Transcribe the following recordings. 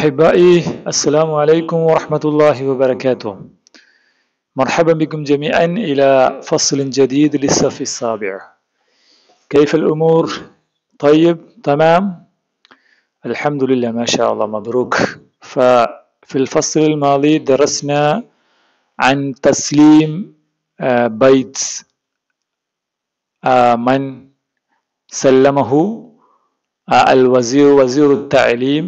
أحبائي السلام عليكم ورحمة الله وبركاته. مرحبا بكم جميعا إلى فصل جديد للصف السابع. كيف الأمور؟ طيب تمام؟ الحمد لله ما شاء الله مبروك. ففي الفصل الماضي درسنا عن تسليم بيت من سلمه വസീർ തഅലീം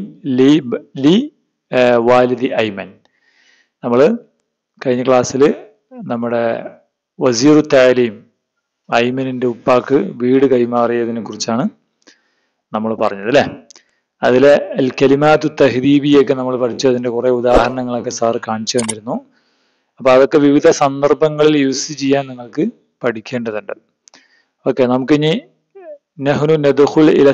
വാലിദി ഐമൻ. നമ്മൾ കഴിഞ്ഞ ക്ലാസ്സിൽ നമ്മുടെ വസീർ തഅലീം ഐമനിന്റെ ഉപ്പാക്ക് വീട് കൈമാറിയതിനെ കുറിച്ചാണ് നമ്മൾ പറഞ്ഞത് അല്ലേ. അതിലെ അൽ കലിമാത്തു തഹ്ദീബിയൊക്കെ നമ്മൾ പഠിച്ചു. അതിന്റെ കുറെ ഉദാഹരണങ്ങളൊക്കെ സാർ കാണിച്ചു തന്നിരുന്നു. അപ്പൊ അതൊക്കെ വിവിധ സന്ദർഭങ്ങളിൽ യൂസ് ചെയ്യാൻ നിങ്ങൾക്ക് പഠിക്കേണ്ടതുണ്ട്. ഓക്കെ, നമുക്കിനി نحن ندخل إلى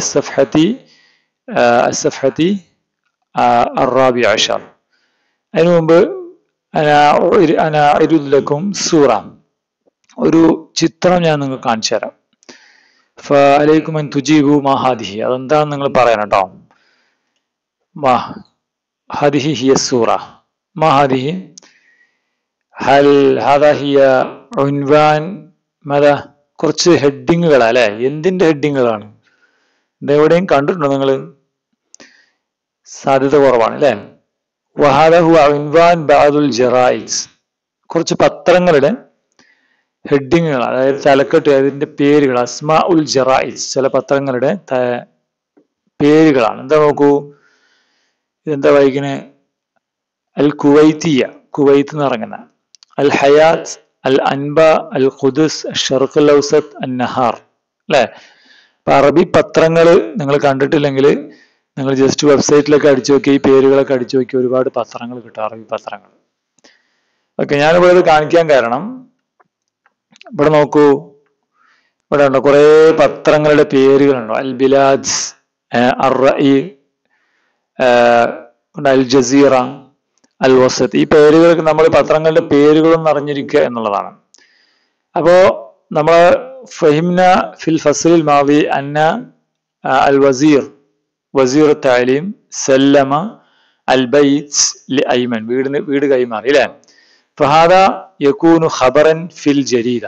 الصفحة الرابعة عشر. അതിനു മുമ്പ് أنا أعرض لكم صورة. ഒരു ചിത്രം ഞാൻ നിങ്ങൾക്ക് കാണിച്ചു തരാം. فعليكم أن تجيبوا ما هذه. അതെന്താണെന്ന് നിങ്ങൾ പറയണം കേട്ടോ. ما هذه هي الصورة. ما هذه؟ هل هذا هي عنوان ماذا؟ കുറച്ച് ഹെഡിങ്ങുകളാ അല്ലെ. എന്തിന്റെ ഹെഡിങ്ങുകളാണ്? ഇതെവിടെയും കണ്ടിട്ടുണ്ടോ നിങ്ങൾ? സാധ്യത കുറവാണ് അല്ലെ. വഹാദഹു ഇൻവാൻ ബഅദുൽ ജറായിസ്. കുറച്ച് പത്രങ്ങളുടെ ഹെഡിങ്ങുകൾ, അതായത് തലക്കെട്ട്, അതിന്റെ പേരുകൾ. അസ്മാ ഉൽ ജറായിസ്, ചില പത്രങ്ങളുടെ പേരുകളാണ്. എന്താ നോക്കൂ, ഇതെന്താ വായിക്കണേ? അൽ കുവൈത്തിയ, കുവൈത്ത് എന്ന് ഇറങ്ങുന്ന. അൽ ഹയാത്ത്, അൽ അൻബ, അൽ ഖുദ്സ്, ഷർഖുൽ ഔസത്ത്, അൻ നഹാർ അല്ലെ. അപ്പൊ അറബി പത്രങ്ങൾ നിങ്ങൾ കണ്ടിട്ടില്ലെങ്കിൽ നിങ്ങൾ ജസ്റ്റ് വെബ്സൈറ്റിലൊക്കെ അടിച്ചു നോക്കി, ഈ പേരുകളൊക്കെ അടിച്ചു നോക്കി, ഒരുപാട് പത്രങ്ങൾ കിട്ടും, അറബി പത്രങ്ങൾ. ഓക്കെ, ഞാനിവിടെ ഇത് കാണിക്കാൻ കാരണം, ഇവിടെ നോക്കൂ, ഇവിടെ ഉണ്ടോ കുറെ പത്രങ്ങളുടെ പേരുകളുണ്ടോ. അൽ ബിലാദ്, അർ റഈ, അൽ ജസീറ, അൽ വസത്ത്. ഈ പേരുകൾക്ക് നമ്മൾ പത്രങ്ങളുടെ പേരുകളും അറിഞ്ഞിരിക്കുക എന്നുള്ളതാണ്. അപ്പോ നമ്മൾ ഫഹിംന ഫിൽ ഫസ്ലിൽ മാദി അന്ന അൽ വസീർ തഅലീം സല്ലമ അൽ ബൈത്ത് ലി ഐമൻ, വീട് കൈമാറി അല്ലേ. ഫഹാദ യകൂനു ഖബറൻ ഫിൽ ജരീദ.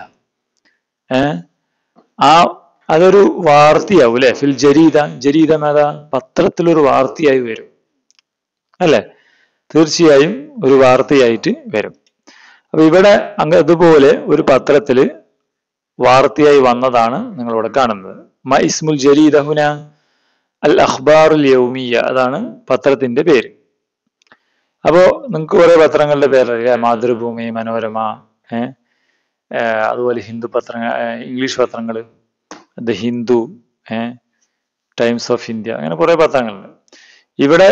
അതൊരു വാർത്തയാവും അല്ലെ. ഫിൽ ജരീദ, ജരീദ മാതാ, പത്രത്തിലൊരു വാർത്തയായി വരും അല്ലെ. തീർച്ചയായും ഒരു വാർത്തയായിട്ട് വരും. അപ്പൊ ഇവിടെ അതുപോലെ ഒരു പത്രത്തില് വാർത്തയായി വന്നതാണ് നിങ്ങളിവിടെ കാണുന്നത്. മ ഇസ്മുൽ ജരീദ ഹുന അൽ അഖ്ബാറുൽ യൗമിയ, അതാണ് പത്രത്തിന്റെ പേര്. അപ്പോ നിങ്ങൾക്ക് കുറെ പത്രങ്ങളുടെ പേരറിയാം. മാതൃഭൂമി, മനോരമ, അതുപോലെ ഹിന്ദു പത്രങ്ങൾ, ഇംഗ്ലീഷ് പത്രങ്ങൾ, the Hindu, Times of India, അങ്ങനെ കുറെ പത്രങ്ങളുണ്ട്. ഇവിടെ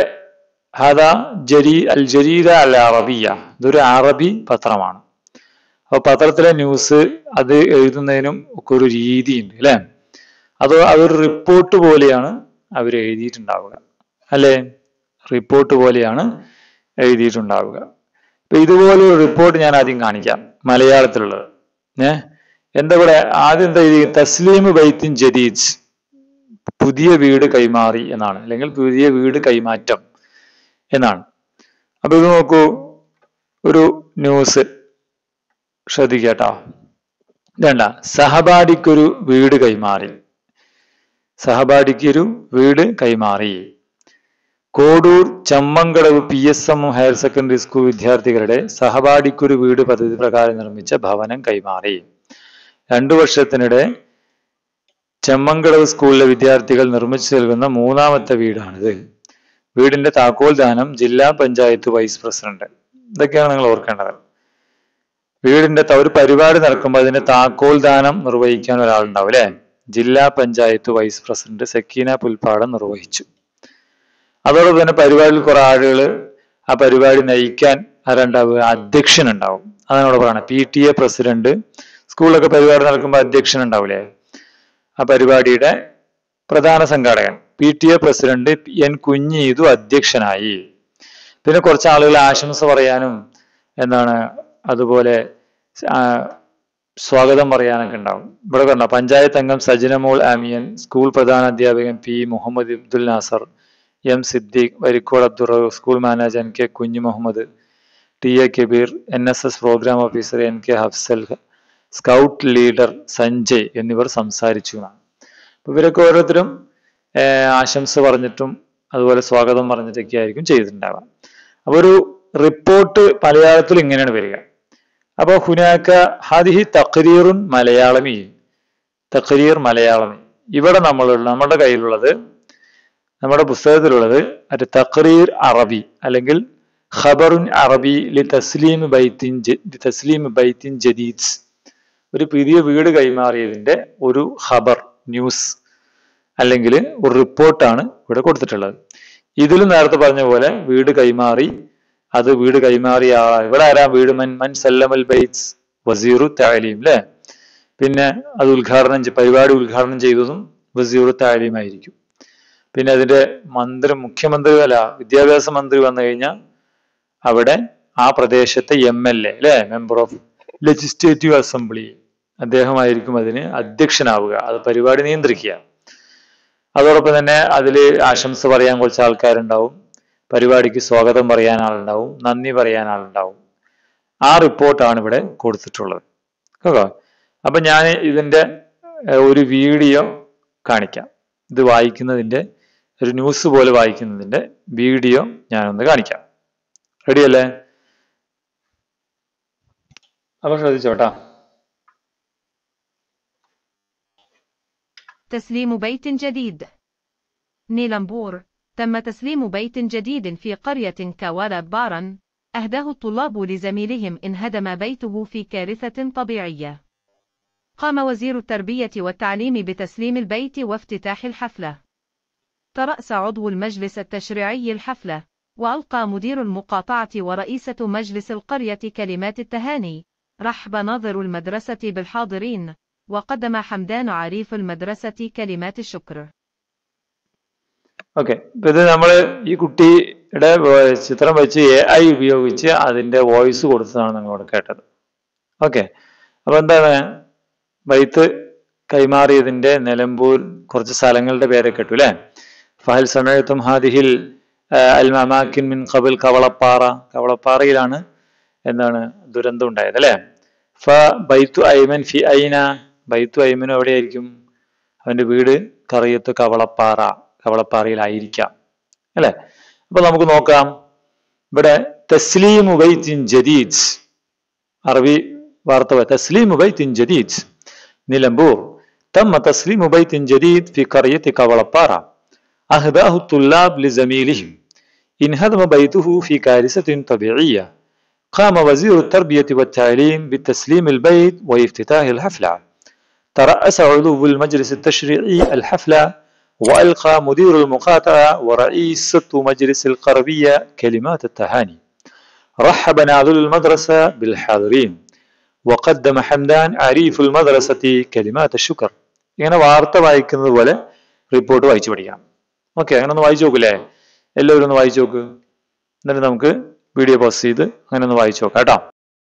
അൽ ജരീദ അൽ അറബിയ, ഇതൊരു അറബി പത്രമാണ്. അപ്പൊ പത്രത്തിലെ ന്യൂസ് അത് എഴുതുന്നതിനും ഒക്കെ ഒരു രീതിയുണ്ട് അല്ലെ. അതൊരു റിപ്പോർട്ട് പോലെയാണ് അവർ എഴുതിയിട്ടുണ്ടാവുക അല്ലെ. റിപ്പോർട്ട് പോലെയാണ് എഴുതിയിട്ടുണ്ടാവുക. ഇപ്പൊ ഇതുപോലെ ഒരു റിപ്പോർട്ട് ഞാൻ ആദ്യം കാണിക്കാം, മലയാളത്തിലുള്ളത്. എന്താ ഇവിടെ ആദ്യം എന്താ എഴുതി? തസ്ലീം ബൈത്തിൻ ജദീദ്, പുതിയ വീട് കൈമാറി എന്നാണ്, അല്ലെങ്കിൽ പുതിയ വീട് കൈമാറ്റം എന്നാണ്. അപ്പൊ ഇത് നോക്കൂ, ഒരു ന്യൂസ് ശ്രദ്ധിക്കട്ടോ. വേണ്ട, സഹപാഠിക്കൊരു വീട് കൈമാറി. സഹപാഠിക്കൊരു വീട് കൈമാറി. Kodur Chammankadavu PSM higher secondary school വിദ്യാർത്ഥികളുടെ സഹപാഠിക്കൊരു വീട് പദ്ധതി പ്രകാരം നിർമ്മിച്ച ഭവനം കൈമാറി. 2 വർഷത്തിനിടെ ചെമ്മങ്കടവ് സ്കൂളിലെ വിദ്യാർത്ഥികൾ നിർമ്മിച്ചു നൽകുന്ന 3ാമത്തെ വീടാണിത്. വീടിന്റെ താക്കോൽ ദാനം ജില്ലാ പഞ്ചായത്ത് വൈസ് പ്രസിഡന്റ്. ഇതൊക്കെയാണ് നിങ്ങൾ ഓർക്കേണ്ടത്. വീടിന്റെ ഒരു പരിപാടി നടക്കുമ്പോൾ അതിന്റെ താക്കോൽ ദാനം നിർവഹിക്കാൻ ഒരാളുണ്ടാവും അല്ലെ. ജില്ലാ പഞ്ചായത്ത് വൈസ് പ്രസിഡന്റ് സക്കീന പുൽപ്പാടം നിർവഹിച്ചു. അതോടൊപ്പം തന്നെ പരിപാടിയിൽ കുറെ ആളുകൾ ആ പരിപാടി നയിക്കാൻ ആരുണ്ടാവുക? അധ്യക്ഷൻ ഉണ്ടാവും. അതാണ് ഇവിടെ പറയുന്നത്. PTA പ്രസിഡന്റ്, സ്കൂളിലൊക്കെ പരിപാടി നടക്കുമ്പോൾ അധ്യക്ഷൻ ഉണ്ടാവില്ലേ. ആ പരിപാടിയുടെ പ്രധാന സംഘാടകൻ PTA പ്രസിഡന്റ് N കുഞ്ഞീതു അധ്യക്ഷനായി. പിന്നെ കുറച്ച് ആളുകൾ ആശംസ പറയാനും അതുപോലെ സ്വാഗതം പറയാനൊക്കെ ഉണ്ടാവും. ഇവിടെ പറഞ്ഞ പഞ്ചായത്ത് അംഗം സജനമോൾ ആമിയൻ, സ്കൂൾ പ്രധാന അധ്യാപകൻ P മുഹമ്മദ് അബ്ദുൽ നാസർ എം സിദ്ദീഖ്, വരിക്കോട് അബ്ദുറഹ്, school manager N K Kunju Muhammad, T A Kabeer, NSS program officer N K Hafsal, scout leader Sanjay എന്നിവർ സംസാരിച്ചു എന്നാണ്. അപ്പൊ ഇവരൊക്കെ ഓരോരുത്തരും ആശംസ പറഞ്ഞിട്ടും അതുപോലെ സ്വാഗതം പറഞ്ഞിട്ടൊക്കെ ആയിരിക്കും ചെയ്തിട്ടുണ്ടാവുക. അപ്പൊ ഒരു റിപ്പോർട്ട് മലയാളത്തിൽ ഇങ്ങനെയാണ് വരിക. അപ്പൊ ഹുനാക്ക ഹാദിഹി തഖ്രീറുൻ മലയാളമി, തഖ്രീർ മലയാളമി. ഇവിടെ നമ്മുടെ കയ്യിലുള്ളത്, നമ്മുടെ പുസ്തകത്തിലുള്ളത് ഒരു തഖ്രീർ അറബി അല്ലെങ്കിൽ ഖബറുൻ അറബി ലി തസ്ലീം ബൈത്തിൻ ജദീദ്, ഒരു പുതിയ വീട് കൈമാറിയതിന്റെ ഒരു ഖബർ, ന്യൂസ് അല്ലെങ്കിൽ ഒരു റിപ്പോർട്ടാണ് ഇവിടെ കൊടുത്തിട്ടുള്ളത്. ഇതിലും നേരത്തെ പറഞ്ഞ പോലെ വീട് കൈമാറി, അത് വീട് കൈമാറിയ ഇവിടെ ആരാ? വീട് മൻ സല്ലമൽ ബൈത്സ് വസീറു തഅലീം അല്ലെ. പിന്നെ അത് പരിപാടി ഉദ്ഘാടനം ചെയ്തതും വസീറു തഅലീം ആയിരിക്കും. പിന്നെ അതിന്റെ മുഖ്യമന്ത്രി അല്ല, വിദ്യാഭ്യാസ മന്ത്രി വന്നു കഴിഞ്ഞാൽ അവിടെ ആ പ്രദേശത്തെ MLA അല്ലെ, മെമ്പർ ഓഫ് ലെജിസ്ലേറ്റീവ് അസംബ്ലി, അദ്ദേഹമായിരിക്കും അതിന് അധ്യക്ഷനാവുക, അത് പരിപാടി നിയന്ത്രിക്കുക. അതോടൊപ്പം തന്നെ അതിൽ ആശംസ പറയാൻ കുറച്ച് ആൾക്കാരുണ്ടാവും, പരിപാടിക്ക് സ്വാഗതം പറയാൻ ആളുണ്ടാവും, നന്ദി പറയാൻ ആളുണ്ടാവും. ആ റിപ്പോർട്ടാണ് ഇവിടെ കൊടുത്തിട്ടുള്ളത്. കേട്ടോ? അപ്പൊ ഞാൻ ഇതിന്റെ ഒരു വീഡിയോ കാണിക്കാം. ഇത് വായിക്കുന്നതിന്റെ ഒരു ന്യൂസ് പോലെ വായിക്കുന്നതിന്റെ വീഡിയോ ഞാനൊന്ന് കാണിക്കാം. റെഡിയല്ലേ? അപ്പൊ ശ്രദ്ധിച്ചോട്ടാ. تسليم بيت جديد. نيلمبور. تم تسليم بيت جديد في قرية كوالا بارن أهداه الطلاب لزميلهم انهدم بيته في كارثة طبيعية. قام وزير التربية والتعليم بتسليم البيت وافتتاح الحفلة. ترأس عضو المجلس التشريعي الحفلة، وألقى مدير المقاطعة ورئيسة مجلس القرية كلمات التهاني. رحب ناظر المدرسة بالحاضرين، وقدم حمدان عريف المدرسة كلمات الشكر. ഓക്കെ, ഇപ്പൊ ഇത് നമ്മള് ഈ കുട്ടിയുടെ ചിത്രം വെച്ച് AI ഉപയോഗിച്ച് അതിന്റെ വോയിസ് കൊടുത്തതാണ് നിങ്ങളോട് കേട്ടത്. ഓക്കെ, അപ്പൊ എന്താണ് ബൈത്ത് കൈമാറിയതിന്റെ നിലമ്പൂർ കുറച്ച് സ്ഥലങ്ങളുടെ പേരൊക്കെ ഇട്ടു അല്ലെ. ഫഹൽ സമയത്തും ഹാദിഹിൽ അൽ മമാക്കിൻ മിൻ ഖബൽ, കവളപ്പാറ, കവളപ്പാറയിലാണ് എന്താണ് ദുരന്തം ഉണ്ടായത് അല്ലെ. ഫ ബൈത്തു ഐമൻ ഫി ഐന, ബൈത്തു ഐമൻ എവിടെയായിരിക്കും? അവന്റെ വീട് കറിയത്ത് കവളപ്പാറ, കവളപ്പാറയിലായിരിക്കാം അല്ലെ. അപ്പൊ നമുക്ക് നോക്കാം. ഇവിടെ തസ്ലീമു ബൈത്തിൻ ജദീദ്, അറബി വാർത്ത, തസ്ലീമു ബൈത്തിൻ ജദീദ് നിലമ്പൂർ. تم تسليم بيت جديد في قرية كوالبارا أهداه الطلاب لزميلهم انهدم بيته في كارثة طبيعية. قام وزير التربية والتعليم بتسليم البيت وافتتاح الحفلة. ترأس عضو المجلس التشريعي الحفلة، وألقى مدير المقاطعة ورئيسة مجلس القرية كلمات التهاني. رحب ناظر المدرسة بالحاضرين، وقدم حمدان عريف المدرسة كلمات الشكر. ഇങ്ങനെ വാർത്ത വായിക്കുന്നത് പോലെ റിപ്പോർട്ട് വായിച്ചു പഠിക്കാം. ഓക്കെ, അങ്ങനെ ഒന്ന് വായിച്ചു നോക്കില്ലേ? എല്ലാവരും ഒന്ന് വായിച്ചു നോക്ക്. എന്നിട്ട് നമുക്ക് വീഡിയോ പോസ്റ്റ് ചെയ്ത് അങ്ങനെ ഒന്ന് വായിച്ചു നോക്കാം കേട്ടോ.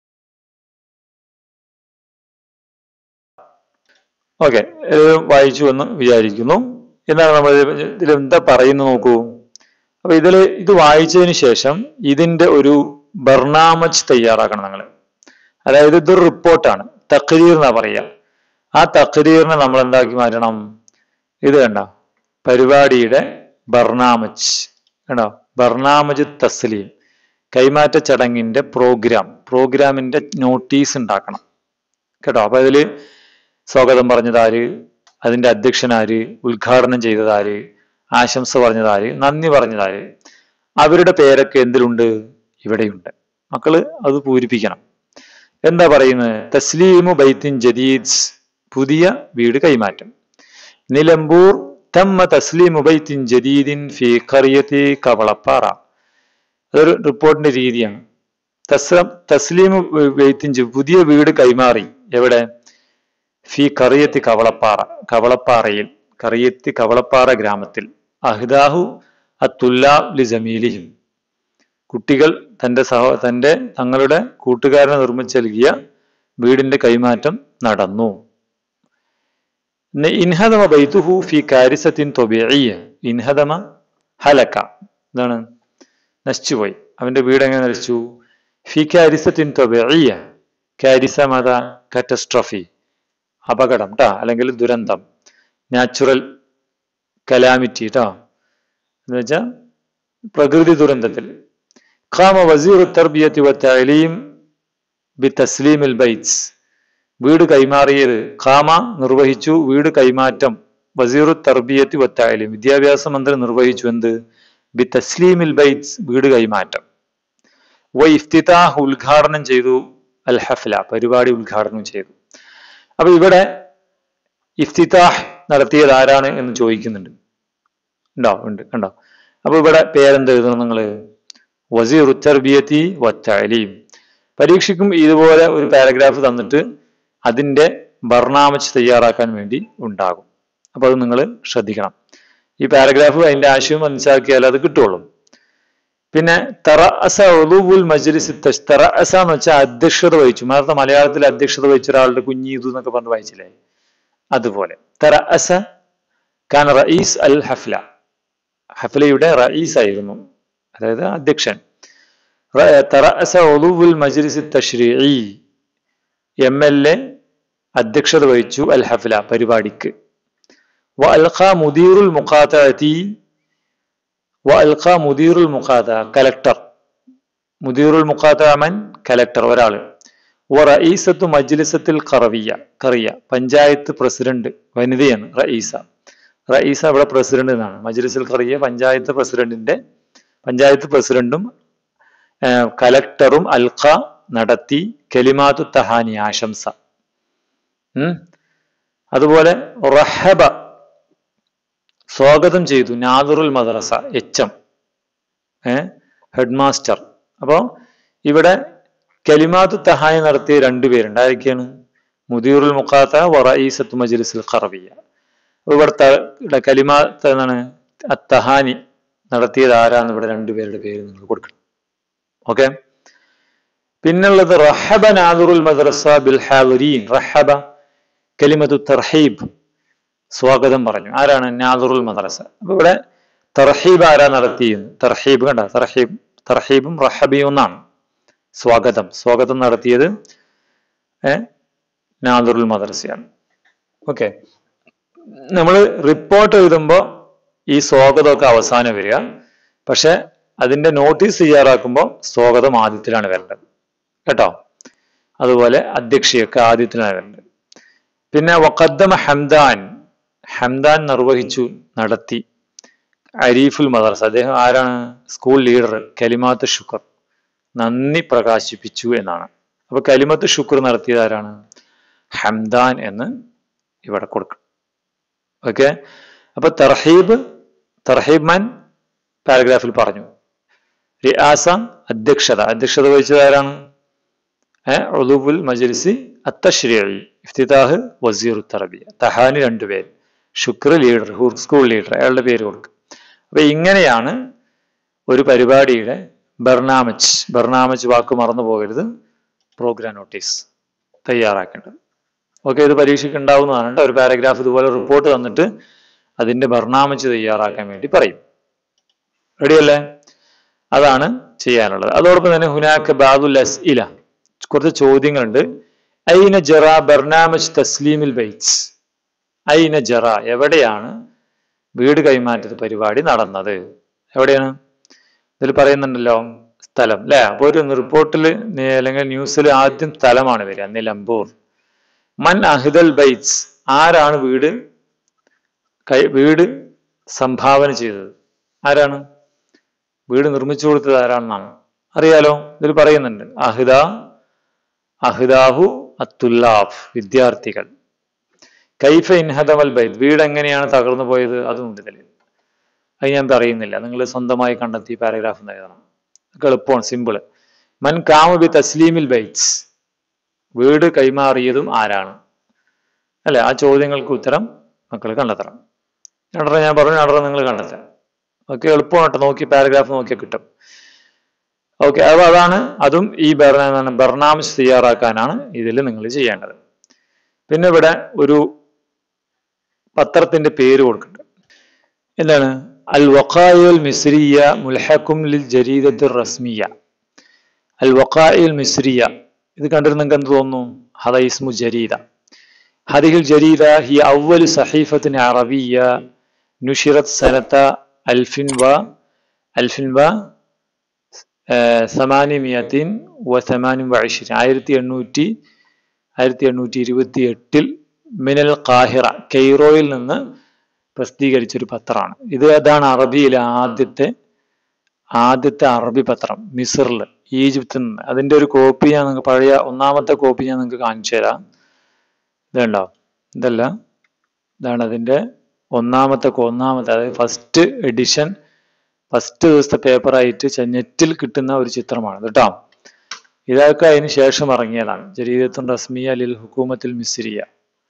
ഓക്കെ, വായിച്ചു എന്ന് വിചാരിക്കുന്നു. എന്താണ് നമ്മൾ ഇതിലെന്താ പറയുന്നത് നോക്കൂ. അപ്പൊ ഇത് വായിച്ചതിന് ശേഷം ഇതിന്റെ ഒരു ബർനാമജ് തയ്യാറാക്കണം നിങ്ങൾ. അതായത് ഇതൊരു റിപ്പോർട്ടാണ്, തഖ്രീർ എന്നാ പറയുക. ആ തഖ്രീറിനെ നമ്മൾ എന്താക്കി മാറ്റണം? ഇത് കണ്ട പരിപാടിയുടെ ബർനാമജ് കണ്ടോ, ബർനാമജ് തസ്ലീം, കൈമാറ്റ ചടങ്ങിന്റെ പ്രോഗ്രാമിന്റെ നോട്ടീസ് ഉണ്ടാക്കണം കേട്ടോ. അപ്പൊ അതില് സ്വാഗതം പറഞ്ഞതാര്, അതിന്റെ അധ്യക്ഷനാര്, ഉദ്ഘാടനം ചെയ്തതാര്, ആശംസ പറഞ്ഞതാര്, നന്ദി പറഞ്ഞതാര്, അവരുടെ പേരൊക്കെ എന്തിലുണ്ട്? ഇവിടെയുണ്ട്. മക്കള് അത് പൂരിപ്പിക്കണം. എന്താ പറയുന്നത്? തസ്ലീമു ബൈത്തിൻ ജദീദ്, പുതിയ വീട് കൈമാറ്റം. നിലമ്പൂർ തമ്മ തസ്ലീമു ബൈത്തിൻ ജദീദിൻ ഫി ഖറിയത്തി കവളപ്പാറ. അതൊരു റിപ്പോർട്ടിന്റെ രീതിയാണ്. തസ്ലീമു ബൈത്തിൻ, പുതിയ വീട് കൈമാറി. എവിടെ? ഫി ഖറിയത്തി കവളപ്പാറ, കവളപ്പാറയിൽ, ഖറിയത്തി കവളപ്പാറ ഗ്രാമത്തിൽ. അഹ്ദാഹു അത്തുല്ലാബ് ലിസമീലിഹിം, കുട്ടികൾ തങ്ങളുടെ കൂട്ടുകാരനെ നിർമ്മിച്ചു നൽകിയ വീടിന്റെ കൈമാറ്റം നടന്നു. ഇൻഹദമ ബൈതുഹു ഫി കാരിസത്തിൻ ത്വബീഇയ്യ, ഇൻഹദമ ഹലക, എന്താണ്? നശിച്ചുപോയി. അവന്റെ വീട് എങ്ങനെ നശിച്ചു? ഫി കാരിസത്തിൻ തബിഇയ്യ. കാരിസ മത കാറ്റസ്ട്രോഫി, അപകടം ട്ടാ, അല്ലെങ്കിൽ ദുരന്തം, നാച്ചുറൽ കലാമിറ്റി ട്ടാ, എന്ന് വെച്ചാൽ പ്രകൃതി ദുരന്തത്തിൽ. ഖാമ വസീറു തർബിയത്തി വത്തഅലീം ബിതസ്ലീമിൽ ബൈറ്റ്സ്. വീട് കൈമാറിയത്, ഖാമ നിർവഹിച്ചു, വീട് കൈമാറ്റം, വസീറു തർബിയത്തി വത്തഅലീം വിദ്യാഭ്യാസ മന്ത്രി നിർവഹിച്ചു. എന്ത്? ബിതസ്ലീമിൽ ബൈറ്റ്സ് വീട് കൈമാറ്റം. വ ഇഫ്തിതാഹ് ഉദ്ഘാടനം ചെയ്തു, അൽ ഹഫ്ല പരിപാടി ഉദ്ഘാടനം ചെയ്തു. അപ്പൊ ഇവിടെ ഇഫ്തിതാഹ് നടത്തിയത് ആരാണ് എന്ന് ചോദിക്കുന്നുണ്ട്. ഉണ്ടോ? ഉണ്ട്, കണ്ടോ? അപ്പൊ ഇവിടെ പേരെന്ത് എഴുതണം നിങ്ങള്? വസീറു തർബിയത്തി വത്തഅലീം. പരീക്ഷയ്ക്കും ഇതുപോലെ ഒരു പാരഗ്രാഫ് തന്നിട്ട് അതിന്റെ ബർനാമജ് തയ്യാറാക്കാൻ വേണ്ടി ഉണ്ടാകും. അപ്പൊ അത് നിങ്ങൾ ശ്രദ്ധിക്കണം. ഈ പാരഗ്രാഫ് അതിന്റെ ആശയം മനസ്സിലാക്കിയാൽ അത് കിട്ടുള്ളൂ. പിന്നെ തറഅസ ഉളൂവുൽ മജ്ലിസ്, തറഅസ എന്ന് വെച്ചാൽ അധ്യക്ഷത വഹിച്ചു. നേരത്തെ മലയാളത്തിൽ അധ്യക്ഷത വഹിച്ച ഒരാളുടെ കുഞ്ഞീതു എന്നൊക്കെ പറഞ്ഞ് വായിച്ചില്ലേ? അതുപോലെ തറഅസ കാന റഈസ് അൽ ഹഫ്ല, ഹഫ്ലയുടെ റഈസ് ആയിരുന്നു, അതായത് അധ്യക്ഷൻ. തറഅസ ഉളൂവുൽ മജ്ലിസ് തശ്രീഈ, MLA അധ്യക്ഷത വഹിച്ചു അൽ ഹഫ്ല പരിപാടിക്ക്. വഅൽഖാ മുദീറുൽ മുഖാതഅതി, വഅൽഖാ മുദീറുൽ മുഖാതഅ കലക്ടർ, മുദീറുൽ മുഖാതഅ മൻ കലക്ടർ ഒരാള്. വറഈസത്തു മജ്ലിസത്തിൽ ഖറവിയ, ഖറിയ പഞ്ചായത്ത് പ്രസിഡന്റ് വനിതയാണ് റഈസ. റഈസ ഇവിടെ പ്രസിഡന്റ് എന്നാണ്. മജ്ലിസുൽ ഖറിയ പഞ്ചായത്ത് പ്രസിഡന്റും കലക്ടറും അൽഖ നടത്തി കലിമാത്തു തഹാനി ആശംസ. അതുപോലെ റഹബ സ്വാഗതം ചെയ്തു, Nadirul Madrasa HM head master. അപ്പോ ഇവിടെ കലിമാത്തു തഹാനി നടത്തിയ രണ്ടുപേരുണ്ട്. ആരൊക്കെയാണ്? മുദീറുൽ മുഖാത്ത വറഈസത്തു മജ്ലിസുൽ ഖറവിയ. ഇവിടെ കലിമാത്ത് എന്നാണ് അത്തഹാനി നടത്തിയത് ആരാന്ന് ഇവിടെ രണ്ടുപേരുടെ പേര് നിങ്ങൾ കൊടുക്കണം. ഓക്കെ. പിന്നുള്ളത് റഹബ നാദിറുൽ മദ്രസ ബിൽ ഹാദിരീൻ. റഹബ കലിമത്തു തർഹീബ്, സ്വാഗതം പറഞ്ഞു. ആരാണ്? നാദിറുൽ മദ്രസ. അപ്പൊ ഇവിടെ തർഹീബ് ആരാ നടത്തിയെന്ന്? തർഹീബ് കണ്ട, തർഹീബും റഹബിയും ഒന്നാണ്. സ്വാഗതം നടത്തിയത് നാദിറുൽ മദ്രസയാണ്. ഓക്കെ. നമ്മൾ റിപ്പോർട്ട് എഴുതുമ്പോൾ ഈ സ്വാഗതമൊക്കെ അവസാനം വരിക, പക്ഷെ അതിന്റെ നോട്ടീസ് തയ്യാറാക്കുമ്പോൾ സ്വാഗതം ആദ്യത്തിലാണ് വരേണ്ടത് കേട്ടോ. അതുപോലെ അധ്യക്ഷയൊക്കെ ആദ്യത്തിലാണ് വരേണ്ടത്. പിന്നെ വഖദ്ദമ ഹംദാൻ നിർവഹിച്ചു, നടത്തി. അരീഫുൽ മദ്രസ, അദ്ദേഹം ആരാണ്? School leader. കലിമാത്ത് ശുക്ർ, നന്ദി പ്രകാശിപ്പിച്ചു എന്നാണ്. അപ്പൊ കലിമത്ത് ശുക്ർ നടത്തിയത് ആരാണ്? ഹംദാൻ എന്ന് ഇവിടെ കൊടുക്കും. ഓക്കെ. അപ്പൊ തർഹീബ് മാൻ പാരഗ്രാഫിൽ പറഞ്ഞു. റിആസ അധ്യക്ഷത വഹിച്ചത് ആരാണ്? ഉളൂവുൽ മജ്ലിസി അത്തശ്രീഈ. ഇഫ്തിതാഹ് വസീറു തർബിയ. തഹാനി രണ്ടുപേര്. ശുക്ർ ലീഡർ, സ്കൂൾ ലീഡർ, അയാളുടെ പേര് കൊടുക്കും. അപ്പൊ ഇങ്ങനെയാണ് ഒരു പരിപാടിയുടെ ബർനാമജ് വാക്ക് മറന്നു പോകരുത്, പ്രോഗ്രാം നോട്ടീസ് തയ്യാറാക്കേണ്ടത്. ഓക്കെ. ഇത് പരീക്ഷയ്ക്ക് ഉണ്ടാവുന്നതാണ്. ഒരു പാരഗ്രാഫ് ഇതുപോലെ റിപ്പോർട്ട് തന്നിട്ട് അതിന്റെ ബർനാമജ് തയ്യാറാക്കാൻ വേണ്ടി പറയും. റെഡിയല്ലേ? അതാണ് ചെയ്യാനുള്ളത്. അതോടൊപ്പം തന്നെ ഹുനാക ബാദുൽ അസ്ഇല, കുറച്ച് ചോദ്യങ്ങളുണ്ട്. ഐന ജറ ബർനാമജ് തസ്ലീമിൽ ബൈറ്റ്സ്. ഐന ജറ, എവിടെയാണ് വീട് കൈമാറ്റ പരിപാടി നടന്നത്? എവിടെയാണ്? ഇതിൽ പറയുന്നുണ്ടല്ലോ സ്ഥലം അല്ലെ. അപ്പൊ ഒരു റിപ്പോർട്ടിൽ അല്ലെങ്കിൽ ന്യൂസിൽ ആദ്യം സ്ഥലമാണ് വരിക, നിലമ്പൂർ. മൻ അഹ്ദൽ ബൈറ്റ്സ്, ആരാണ് വീട് സംഭാവന ചെയ്തത്? ആരാണ് വീട് നിർമ്മിച്ചു കൊടുത്തത്? ആരാണെന്നാണ് അറിയാലോ. ഇതിൽ പറയുന്നുണ്ട് അഹ്ദാഹു അത്തുല്ലാഫ്, വിദ്യാർത്ഥികൾ. കൈഫ ഇൻഹദമൽ ബൈത്ത്, വീട് എങ്ങനെയാണ് തകർന്നു പോയത്? അതും ഇതിൽ. അത് ഞാൻ പറയുന്നില്ല, നിങ്ങൾ സ്വന്തമായി കണ്ടെത്തി പാരഗ്രാഫ് എഴുതണം. എളുപ്പമാണ്, സിമ്പിള്. മൻ കാമ ബി തസ്ലീമിൽ ബൈറ്റ്സ്, വീട് കൈമാറിയതും ആരാണ്? അല്ലെ, ആ ചോദ്യങ്ങൾക്ക് ഉത്തരം മക്കൾ കണ്ടെത്തണം. ഞാൻ പറഞ്ഞു നിങ്ങൾ കണ്ടെത്താം. ഓക്കെ, എളുപ്പമായിട്ട് നോക്കി പാരഗ്രാഫ് നോക്കിയാൽ കിട്ടും. ഓക്കെ. അപ്പൊ അതും ഈ ബർനാമജ് തയ്യാറാക്കാനാണ് ഇതിൽ നിങ്ങൾ ചെയ്യേണ്ടത്. പിന്നെ ഇവിടെ ഒരു പത്രത്തിന്റെ പേര് കൊടുക്കുന്നുണ്ട്. എന്താണ്? അൽ വഖാഇഉൽ മിസ്രിയ മുൽഹഖും ലിൽ ജരീദത്തുർ റസ്മിയ. അൽ വഖാഇഉൽ മിസ്രിയ ഇത് കണ്ടിട്ട് നിങ്ങൾക്ക് എന്ത് തോന്നുന്നു? ഹദ ഇസ്മു ജരീദ. ഹദിഹിൽ ജരീദ ഹി അവ്വലു സഹീഫത്തിൻ അറബിയ നുഷിറത് സനത അൽഫിൻ വ 828 1828 മിനൽ ഖാഹിറ കെയ്റോയിൽ നിന്ന് പ്രസിദ്ധീകരിച്ചൊരു പത്രമാണ് ഇത്. അതാണ് അറബിയിലെ ആദ്യത്തെ അറബി പത്രം മിസ്റിൽ, ഈജിപ്തിൽ നിന്ന്. അതിന്റെ ഒരു കോപ്പി ഞാൻ നിങ്ങൾക്ക് പഴയ ഒന്നാമത്തെ കോപ്പി ഞാൻ നിങ്ങൾക്ക് കാണിച്ചു തരാം. ഇതുണ്ടോ? ഇതല്ല, ഇതാണ് അതിന്റെ ഒന്നാമത്തെ അതായത് ഫസ്റ്റ് എഡിഷൻ, ഫസ്റ്റ് ദിവസത്തെ പേപ്പറായിട്ട് നെറ്റിൽ കിട്ടുന്ന ഒരു ചിത്രമാണ് കേട്ടോ. ഇതൊക്കെ അതിന് ശേഷം ഇറങ്ങിയതാണ്. ജരീദത്തുൻ റസ്മിയ ലിൽ ഹുക്കൂമത്തിൽ മിസ്രിയ,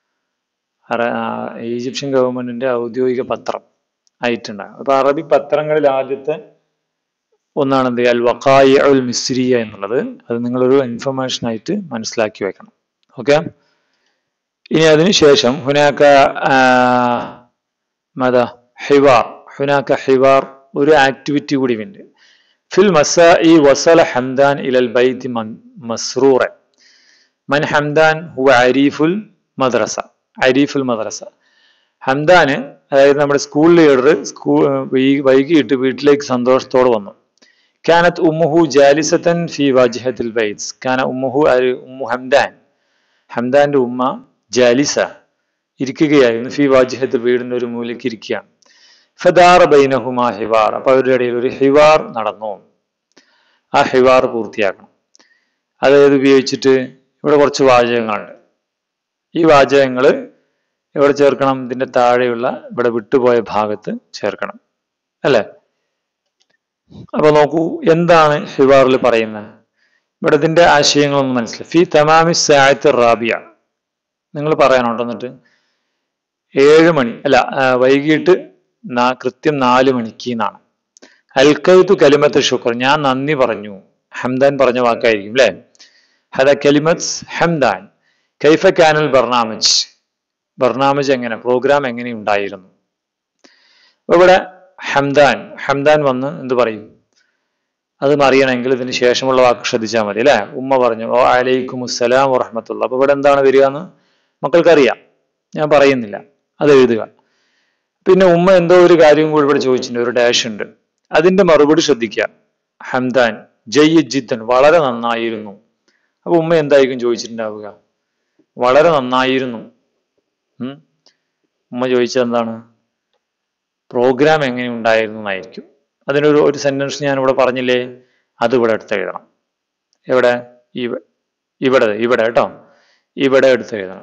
ഈജിപ്ഷ്യൻ ഗവൺമെന്റിന്റെ ഔദ്യോഗിക പത്രം ആയിട്ടുണ്ടാകും. അപ്പൊ അറബി പത്രങ്ങളിൽ ആദ്യത്തെ ഒന്നാണ് എന്ത് അൽ വഖാഇഉൽ മിസ്രിയ എന്നുള്ളത്. അത് നിങ്ങളൊരു ഇൻഫർമേഷൻ ആയിട്ട് മനസ്സിലാക്കി വെക്കണം. ഓക്കെ. ഇനി അതിനുശേഷം ഹിവാർ ഒരു ആക്ടിവിറ്റി കൂടി ഉണ്ട്. ഫിൽ മസാഇ വസല ഹംദാൻ ഇലൽ ബൈത്തി മസ്റൂറൻ. മൻ ഹംദാൻ ഹുവ അരീഫുൽ മദ്രസ. ഹംദാന്, അതായത് നമ്മുടെ സ്കൂൾ ലീഡർ, വൈകിട്ട് വീട്ടിലേക്ക് സന്തോഷത്തോടെ വന്നു. കാനത്ത് ഉമ്മുഹു ജാലിസത്തൻ ഫി വാജിഹത്തിൽ ബൈത്ത്. ഉമ്മു ഹംദാന്റെ ഉമ്മ ജാലിസ ഇരിക്കുകയായിരുന്നു. ഫി വാജിഹത്തിൽ, വീടിന്റെ ഒരു മൂലയ്ക്ക് ഇരിക്കുകയാണ്. ഫദാറ ബൈനഹുമാ ഹിവാർ. അപ്പൊ അവരുടെ ഇടയിൽ ഒരു ഹിവാർ നടന്നു. ആ ഹിവാർ പൂർത്തിയാക്കണം. അതായത് ഉപയോഗിച്ചിട്ട് ഇവിടെ കുറച്ച് വാചകങ്ങളുണ്ട്. ഈ വാചകങ്ങൾ എവിടെ ചേർക്കണം? ഇതിന്റെ താഴെയുള്ള ഇവിടെ വിട്ടുപോയ ഭാഗത്ത് ചേർക്കണം, അല്ലെ? അപ്പൊ നോക്കൂ, എന്താണ് ഹിവാറിൽ പറയുന്നത്? ഇവിടെ ഇതിന്റെ ആശയങ്ങളൊന്നും മനസ്സിലായി. ഫി തമാമി സഅത്ത് റാബിയ. നിങ്ങൾ പറയാനുണ്ടോ? എന്നിട്ട് 7 മണി അല്ല, വൈകിട്ട് കൃത്യം 4 മണിക്ക് എന്നാണ്. അൽക്കൈതു കലിമത്ത് ശുക്ർ. ഞാൻ നന്ദി പറഞ്ഞു. ഹംദാൻ പറഞ്ഞ വാക്കായിരിക്കും, അല്ലെ? ഹദ കലിമത്ത് ഹംദാൻ. കൈഫ കാനൽ ബർനാമജ് എങ്ങനെ, പ്രോഗ്രാം എങ്ങനെ ഉണ്ടായിരുന്നു? ഇവിടെ ഹംദാൻ വന്ന് എന്ത് പറയും? അത് അറിയണമെങ്കിൽ ഇതിന് ശേഷമുള്ള വാക്ക് ശ്രദ്ധിച്ചാൽ മതി, അല്ലെ? ഉമ്മ പറഞ്ഞു ഓ അലൈക്കും അസ്സലാം വറഹ്മത്തുള്ളാഹി. അപ്പൊ ഇവിടെ എന്താണ് വരിക എന്ന് മക്കൾക്കറിയാം, ഞാൻ പറയുന്നില്ല, അത് എഴുതുക. പിന്നെ ഉമ്മ എന്തോ ഒരു കാര്യം കൂടി ഇവിടെ ചോദിച്ചിട്ടുണ്ട്, ഒരു ഡാഷ് ഉണ്ട്. അതിന്റെ മറുപടി ശ്രദ്ധിക്കുക. ഹംദാൻ ജയ്യിദ് ജിദ്ദൻ, വളരെ നന്നായിരുന്നു. അപ്പൊ ഉമ്മ എന്തായിരിക്കും ചോദിച്ചിട്ടുണ്ടാവുക? വളരെ നന്നായിരുന്നു. ഉമ്മ ചോദിച്ചത് എന്താണ്? പ്രോഗ്രാം എങ്ങനെ ഉണ്ടായിരുന്നു എന്നായിരിക്കും. അതിനൊരു സെന്റൻസ് ഞാൻ ഇവിടെ പറഞ്ഞില്ലേ, അത് ഇവിടെ എടുത്ത് എഴുതണം. എവിടെ? ഇവിടെ കേട്ടോ, ഇവിടെ എടുത്ത് എഴുതണം.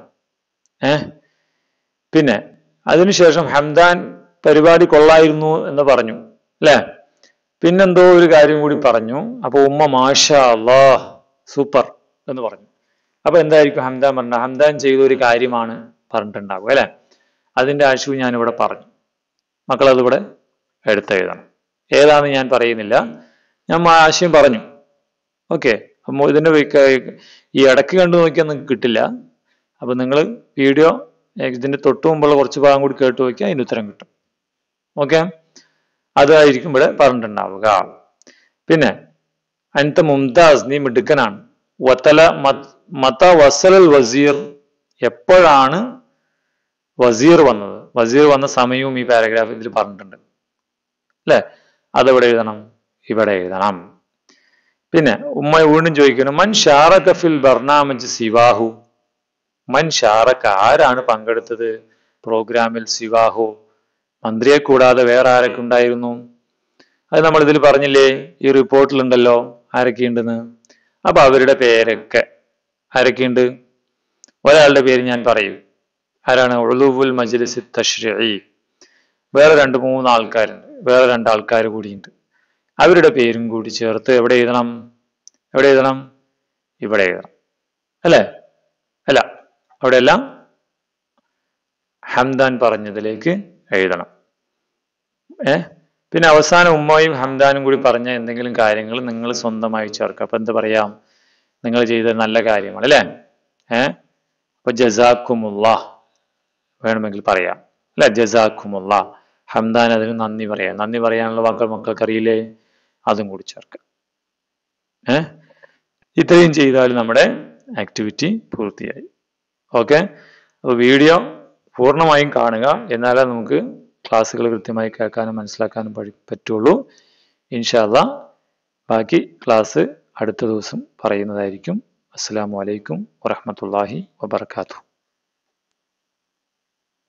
പിന്നെ അതിനുശേഷം ഹംദാൻ പരിപാടി കൊള്ളായിരുന്നു എന്ന് പറഞ്ഞു, അല്ലെ? പിന്നെന്തോ ഒരു കാര്യം കൂടി പറഞ്ഞു. അപ്പൊ ഉമ്മ മാഷാ അല്ലാഹ് സൂപ്പർ എന്ന് പറഞ്ഞു. അപ്പൊ എന്തായിരിക്കും ഹംദാൻ പറഞ്ഞ? ഹംദാൻ ചെയ്ത ഒരു കാര്യമാണ് പറഞ്ഞിട്ടുണ്ടാകും, അല്ലെ? അതിന്റെ ആശയം ഞാൻ ഇവിടെ പറഞ്ഞു. മക്കൾ അതിവിടെ എടുത്തെഴുതണം. ഏതാണെന്ന് ഞാൻ പറയുന്നില്ല, ഞാൻ ആശയം പറഞ്ഞു. ഓക്കെ. അപ്പൊ ഇതിന്റെ ഈ ഇടയ്ക്ക് കണ്ടു നോക്കിയാൽ നിങ്ങൾക്ക് കിട്ടില്ല. അപ്പൊ നിങ്ങൾ വീഡിയോ ഇതിന്റെ തൊട്ടു മുമ്പുള്ള കുറച്ച് ഭാഗം കൂടി കേട്ടു നോക്കിയാൽ അതിന് ഉത്തരം കിട്ടും. ഓക്കെ. അതായിരിക്കും ഇവിടെ പറഞ്ഞിട്ടുണ്ടാവുക. പിന്നെ അൻത മുംതാസ്, നീ മിടുക്കനാണ്. മത വസലൽ വസീർ, എപ്പോഴാണ് വസീർ വന്നത്? വസീർ വന്ന സമയവും ഈ പാരഗ്രാഫ് ഇതിൽ പറഞ്ഞിട്ടുണ്ട്, അല്ലെ? അതെവിടെ എഴുതണം? ഇവിടെ എഴുതണം. പിന്നെ ഉമ്മ വീണ്ടും ചോദിക്കുന്നു, മൻ ഷാറക ഫിൽ ബർനാമജ് സിവാഹു. മൻ ഷാറക, ആരാണ് പങ്കെടുത്തത് പ്രോഗ്രാമിൽ? സിവാഹു, മന്ത്രിയെ കൂടാതെ വേറെ ആരൊക്കെ ഉണ്ടായിരുന്നു? അത് നമ്മൾ ഇതിൽ പറഞ്ഞില്ലേ, ഈ റിപ്പോർട്ടിലുണ്ടല്ലോ ആരൊക്കെയുണ്ടെന്ന്. അപ്പൊ അവരുടെ പേരൊക്കെ ആരൊക്കെയുണ്ട്? ഒരാളുടെ പേര് ഞാൻ പറയും. ആരാണ്? ഉളൂവുൽ മജ്ലിസ് തശ്രീഇ. വേറെ 2-3 ആൾക്കാരുണ്ട്, വേറെ 2 ആൾക്കാർ കൂടിയുണ്ട്. അവരുടെ പേരും കൂടി ചേർത്ത് എവിടെ എഴുതണം? ഇവിടെ എഴുതണം, അല്ലെ? അല്ല, അവിടെ എല്ലാം ഹംദാൻ പറഞ്ഞതിലേക്ക് എഴുതണം. പിന്നെ അവസാനം ഉമ്മയും ഹംദാനും കൂടി പറഞ്ഞ എന്തെങ്കിലും കാര്യങ്ങൾ നിങ്ങൾ സ്വന്തമായി ചേർക്കുക. അപ്പൊ എന്താ പറയാം? നിങ്ങൾ ചെയ്ത നല്ല കാര്യമാണ്, അല്ലെ? അപ്പൊ ജസാക്കുമുല്ലാഹ് വേണമെങ്കിൽ പറയാം, അല്ലെ? ജസാക്കുമുല്ലാഹ്. ഹംദാൻ അതിന് നന്ദി പറയാം. നന്ദി പറയാനുള്ള വാക്കുകൾ മക്കൾക്കറിയില്ലേ? അതും കൂടി ചേർക്കാം. ഇത്രയും ചെയ്താൽ നമ്മുടെ ആക്ടിവിറ്റി പൂർത്തിയായി. ഓക്കെ, അപ്പോൾ വീഡിയോ പൂർണ്ണമായും കാണുക, എന്നാലേ നമുക്ക് ക്ലാസ്സുകൾ കൃത്യമായി കേൾക്കാനും മനസ്സിലാക്കാനും പറ്റുള്ളൂ. ഇൻഷാ അല്ലാഹ് ബാക്കി ക്ലാസ് അടുത്ത ദിവസം പറയുന്നതായിരിക്കും. അസ്സലാമു അലൈക്കും വറഹ്മത്തുള്ളാഹി വബറകാതുഹു.